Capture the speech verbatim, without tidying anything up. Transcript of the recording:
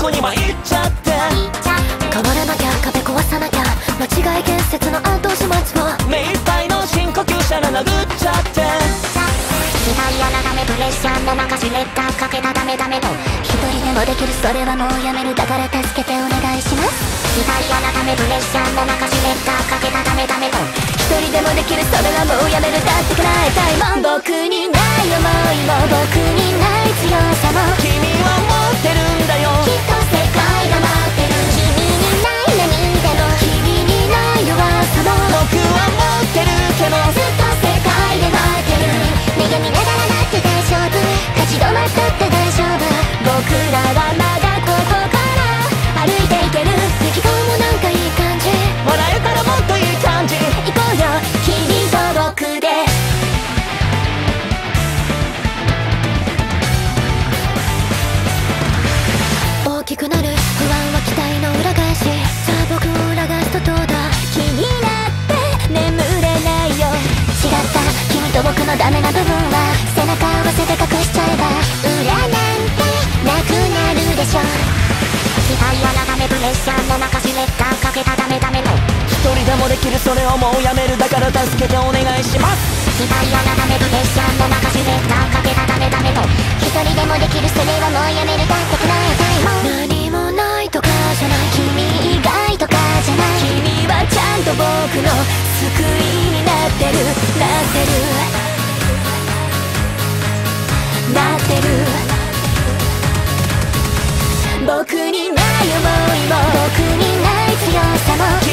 こに参っちゃって、 変わらなきゃ壁壊さなきゃ間違い建設の後始末を目いっぱいの深呼吸したら殴っちゃって、 時代改めプレッシャーも任しレッダーかけたダメダメと、一人でもできるそれはもうやめる、だから助けてお願いします。時代改めプレッシャーも任しレッダーかけたダメダメと、一人でもできるそれはもうやめる、だって叶えたいもん、僕にない思いも僕にない強さも君は持ってるんだよ、 きっと世界が待ってる、君にない何でも君にない弱さも僕は持ってるけど、 ずっと世界で待ってる、願みながらだって大丈夫、立ち止まったって大丈夫、僕らはまだここから歩いていける、適当もなんかいい感じ、 笑えたらもっといい感じ、 行こうよ君と僕で。大きくなる不安は期待の裏返し、さあ僕を裏返すとどうだ、気になって眠れないよ、違った君と僕のダメな部分は背中合わせて隠しちゃえば裏なんてなくなるでしょ。時代改めプレッシャーも任しレッダーかけたダメダメの、 一人でもできるそれをもうやめる、だから助けてお願いします。 時代改めプレッシャーも任しレッダーかけたダメダメの、一人でもできるそれはもうやめる、だって叶えたいもん、何もないとかじゃない、君以外とかじゃない、君はちゃんと僕の救いになってる、なってるなってる、僕にない思いも僕にない強さも